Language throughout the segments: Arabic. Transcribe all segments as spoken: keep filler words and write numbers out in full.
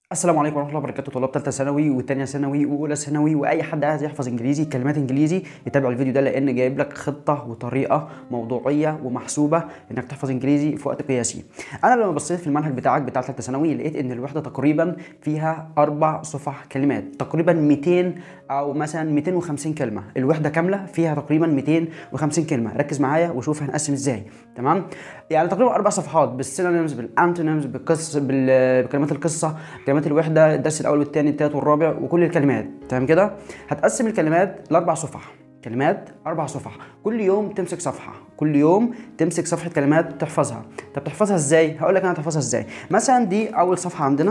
السلام عليكم ورحمه الله وبركاته. طلاب ثالثه ثانوي وثانيه ثانوي واولى ثانوي واي حد عايز يحفظ انجليزي كلمات انجليزي يتابع الفيديو ده، لان جايب لك خطه وطريقه موضوعيه ومحسوبه انك تحفظ انجليزي في وقت قياسي. انا لما بصيت في المنهج بتاعك بتاع ثالثه ثانوي لقيت ان الوحده تقريبا فيها اربع صفح كلمات، تقريبا مئتين او مثلا مئتين وخمسين كلمه. الوحده كامله فيها تقريبا مئتين وخمسين كلمه. ركز معايا وشوف هنقسم ازاي. تمام؟ يعني تقريبا اربع صفحات بالسينونيمز بالانتونيمز بالقصص بكلمات القصه، كلمات الوحده، الدرس الاول والثاني الثالث والرابع وكل الكلمات. تمام كده؟ هتقسم الكلمات لاربع صفح، كلمات اربع صفح. كل يوم تمسك صفحه، كل يوم تمسك صفحه كلمات تحفظها. طب تحفظها ازاي؟ هقول لك انا تحفظها ازاي. مثلا دي اول صفحه عندنا،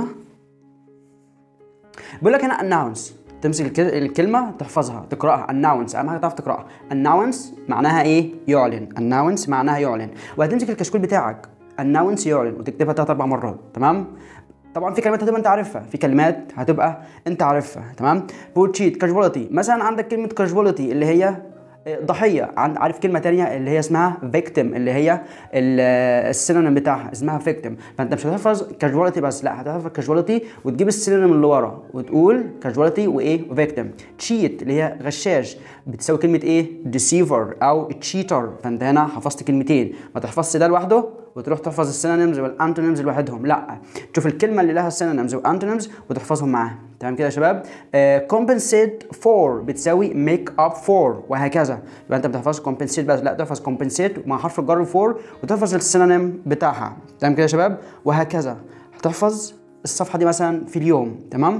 بيقول لك هنا اناونس، تمسك الكلمه تحفظها تقراها. اناونس اهم حاجه تعرف تقراها. اناونس معناها ايه؟ يعلن. اناونس معناها يعلن. وهتمسك الكشكول بتاعك اناونس يعلن وتكتبها ثلاث اربع مرات. تمام؟ طبعا في كلمات هتبقى انت عارفها، في كلمات هتبقى انت عارفها. تمام؟ بورتشيت، كاجواليتي، مثلا عندك كلمه كاجواليتي اللي هي ضحيه. عارف كلمه ثانيه اللي هي اسمها فيكتيم، اللي هي السينونيم بتاعها اسمها فيكتيم. فانت مش هتحفظ كاجواليتي بس، لا هتحفظ كاجواليتي وتجيب السينونيم اللي ورا وتقول كاجواليتي وايه وفيكتيم. تشيت اللي هي غشاش بتساوي كلمه ايه؟ ديسيفر او تشيتر. فانت هنا حفظت كلمتين، ما تحفظش ده لوحده وتروح تحفظ السينونيمز والانتونيمز لوحدهم، لا تشوف الكلمه اللي لها سينونيمز والانتونيمز وتحفظهم معاها. تمام كده يا شباب؟ compensate for بتساوي make up for وهكذا. يبقى انت ما بتحفظش compensate بس، لا تحفظ compensate مع حرف الجر for وتحفظ السينونيم بتاعها. تمام كده يا شباب؟ وهكذا هتحفظ الصفحه دي مثلا في اليوم. تمام؟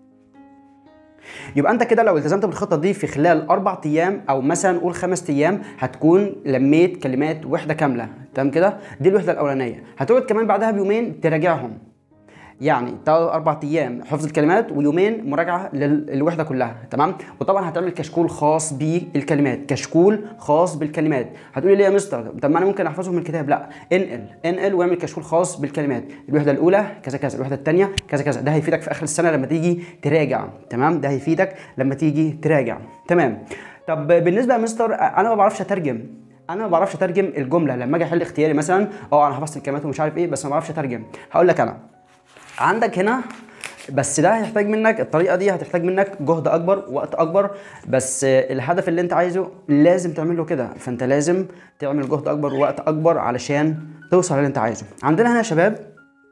يبقى انت كده لو التزمت بالخطه دي في خلال اربع ايام او مثلا قول خمس ايام هتكون لميت كلمات وحده كامله. تمام كده؟ دي الوحده الاولانيه. هتقعد كمان بعدها بيومين تراجعهم، يعني ثلاث اربع ايام حفظ الكلمات ويومين مراجعه للوحده كلها. تمام؟ وطبعا هتعمل كشكول خاص بالكلمات، كشكول خاص بالكلمات. هتقولي ليه يا مستر؟ طب ما انا ممكن احفظهم من الكتاب. لا، انقل انقل واعمل كشكول خاص بالكلمات. الوحده الاولى كذا كذا، الوحده الثانيه كذا كذا. ده هيفيدك في اخر السنه لما تيجي تراجع. تمام؟ ده هيفيدك لما تيجي تراجع. تمام؟ طب بالنسبه يا مستر انا ما بعرفش اترجم، انا ما بعرفش اترجم الجمله لما اجي احل اختياري مثلا. اه انا حفظت الكلمات ومش عارف ايه بس ما بعرفش اترجم. هقول لك انا عندك هنا، بس ده هيحتاج منك، الطريقه دي هتحتاج منك جهد اكبر ووقت اكبر، بس الهدف اللي انت عايزه لازم تعمله كده. فانت لازم تعمل جهد اكبر ووقت اكبر علشان توصل اللي انت عايزه. عندنا هنا يا شباب،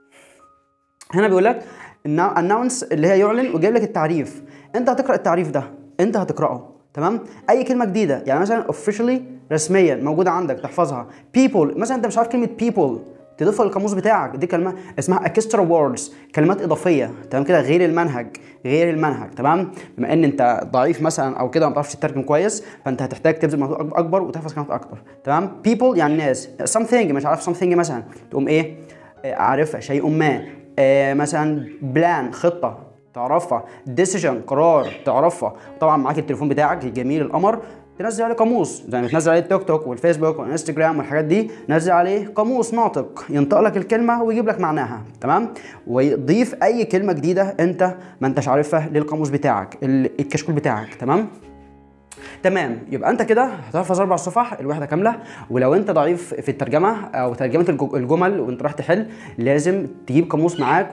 هنا بيقول لك announce اللي هي يعلن، وجايب لك التعريف. انت هتقرا التعريف ده، انت هتقراه. تمام؟ اي كلمه جديده يعني مثلا officially رسميا موجوده عندك تحفظها. people مثلا انت مش عارف كلمه people تضيفها للقاموس بتاعك، دي كلمه اسمها extra words، كلمات اضافيه. تمام كده؟ غير المنهج، غير المنهج. تمام؟ بما ان انت ضعيف مثلا او كده ما بتعرفش تترجم كويس فانت هتحتاج تبذل مجهود اكبر وتحفظ كلمات اكتر. تمام؟ people يعني ناس، something مش عارف something مثلا تقوم ايه؟ عارفها، شيء ما. آه مثلا بلان خطه تعرفها، decision قرار تعرفها. طبعا معاك التليفون بتاعك الجميل القمر تنزل عليه قاموس زي ما تنزل عليه التيك توك والفيسبوك والانستجرام والحاجات دي، نزل عليه قاموس ناطق ينطق لك الكلمه ويجيب لك معناها. تمام؟ ويضيف اي كلمه جديده انت ما انتش عارفها للقاموس بتاعك الكشكول بتاعك. تمام؟ تمام؟ يبقى انت كده هتحفظ اربع صفح الوحده كامله. ولو انت ضعيف في الترجمه او ترجمه الجمل وانت رايح تحل لازم تجيب قاموس معاك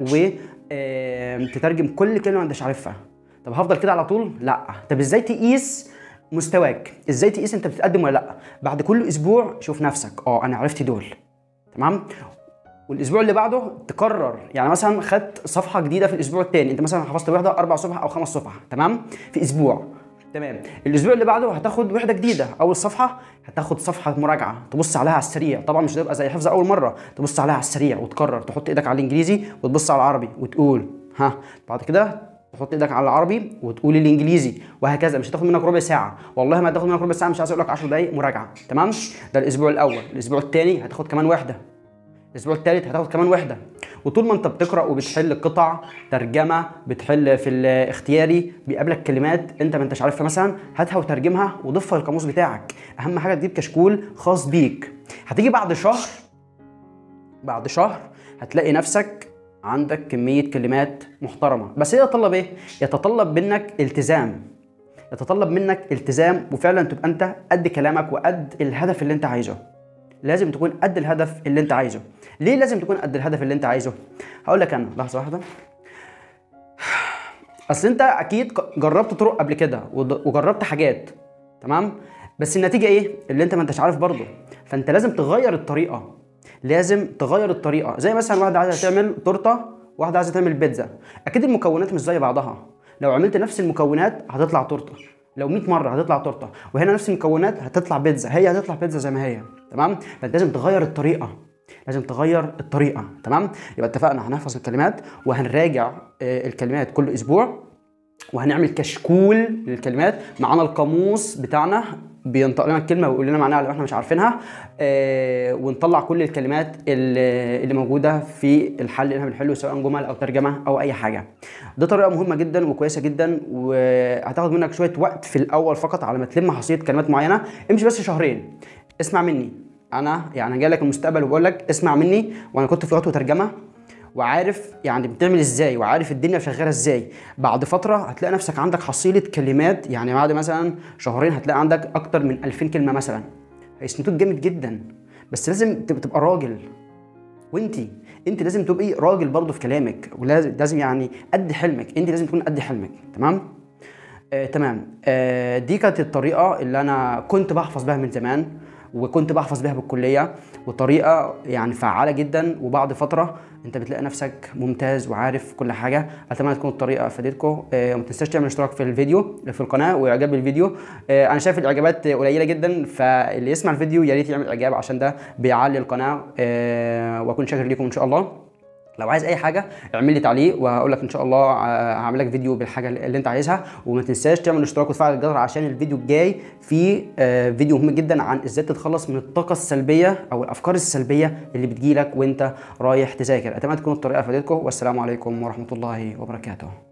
وتترجم كل كلمه ما انتش عارفها. طب هفضل كده على طول؟ لا. طب ازاي تقيس مستواك؟ ازاي تقيس انت بتتقدم ولا لا؟ بعد كل اسبوع شوف نفسك، اه انا عرفت دول. تمام؟ والاسبوع اللي بعده تكرر، يعني مثلا خدت صفحه جديده في الاسبوع الثاني، انت مثلا حفظت وحده اربع صفح او خمس صفح. تمام؟ في اسبوع. تمام؟ الاسبوع اللي بعده هتاخد وحده جديده، اول صفحه هتاخد صفحه مراجعه تبص عليها على السريع. طبعا مش هتبقى زي حفظ اول مره، تبص عليها على السريع وتكرر، تحط ايدك على الانجليزي وتبص على العربي وتقول ها. بعد كده تحط ايدك على العربي وتقول الانجليزي وهكذا. مش هتاخد منك ربع ساعه، والله ما هتاخد منك ربع ساعه، مش عايز اقول لك عشر دقائق مراجعه. تمام؟ ده الاسبوع الاول. الاسبوع الثاني هتاخد كمان وحده، الاسبوع الثالث هتاخد كمان وحده. وطول ما انت بتقرا وبتحل قطع ترجمه، بتحل في الاختياري بيقابلك كلمات انت ما انتش عارفها مثلا، هاتها وترجمها وضيفها للقاموس بتاعك. اهم حاجه تجيب كشكول خاص بيك. هتيجي بعد شهر، بعد شهر هتلاقي نفسك عندك كمية كلمات محترمة. بس يتطلب ايه؟ يتطلب منك التزام، يتطلب منك التزام وفعلا تبقى انت قد كلامك وقد الهدف اللي انت عايزه. لازم تكون قد الهدف اللي انت عايزه. ليه لازم تكون قد الهدف اللي انت عايزه؟ هقول لك انا، لحظة واحدة. اصل انت اكيد جربت طرق قبل كده وجربت حاجات، تمام، بس النتيجه ايه اللي انت ما انتش عارف برضه. فانت لازم تغير الطريقه، لازم تغير الطريقه. زي مثلا واحده عايزه تعمل تورته، واحده عايزه تعمل بيتزا، اكيد المكونات مش زي بعضها. لو عملت نفس المكونات هتطلع تورته، لو مية مره هتطلع تورته، وهنا نفس المكونات هتطلع بيتزا، هي هتطلع بيتزا زي ما هي، تمام. فانت لازم تغير الطريقه، لازم تغير الطريقه، تمام. يبقى اتفقنا هنحفظ الكلمات وهنراجع الكلمات كل اسبوع، وهنعمل كشكول للكلمات. معانا القاموس بتاعنا بينطق لنا الكلمه ويقول لنا معناها لو احنا مش عارفينها، آه ونطلع كل الكلمات اللي, اللي موجوده في الحل اللي احنا بنحله، سواء جمل او ترجمه او اي حاجه. دي طريقه مهمه جدا وكويسه جدا، وهتاخد منك شويه وقت في الاول فقط على ما تلم حصيله كلمات معينه. امشي بس شهرين، اسمع مني انا، يعني جاي لك المستقبل وبقول لك اسمع مني، وانا كنت في لغات وترجمه وعارف يعني بتعمل ازاي، وعارف الدنيا شغاله ازاي. بعد فتره هتلاقي نفسك عندك حصيله كلمات، يعني بعد مثلا شهرين هتلاقي عندك اكتر من ألفين كلمه مثلا، هيسندوك جامد جدا. بس لازم تبقى راجل، وانتي انت لازم تبقي راجل برضه في كلامك، ولازم لازم يعني قد حلمك، انت لازم تكون قد حلمك، تمام. آه، تمام. آه، دي كانت الطريقه اللي انا كنت بحفظ بها من زمان، وكنت بحفظ بيها بالكليه، وطريقه يعني فعاله جدا، وبعد فتره انت بتلاقي نفسك ممتاز وعارف كل حاجه. اتمنى تكون الطريقه افادتكم. آه، وما تنساش تعمل اشتراك في الفيديو في القناه واعجاب بالفيديو. آه، انا شايف الاعجابات قليله جدا، فاللي يسمع الفيديو يا ريت يعمل اعجاب عشان ده بيعلي القناه. آه، واكون شاكر لكم ان شاء الله. لو عايز اي حاجه اعمل لي تعليق وهقول لك ان شاء الله هعمل لك فيديو بالحاجه اللي انت عايزها. وما تنساش تعمل اشتراك وتفعل الجرس عشان الفيديو الجاي فيه فيديو مهم جدا عن ازاي تتخلص من الطاقه السلبيه او الافكار السلبيه اللي بتجيلك وانت رايح تذاكر. اتمنى تكون الطريقه فادتكم، والسلام عليكم ورحمه الله وبركاته.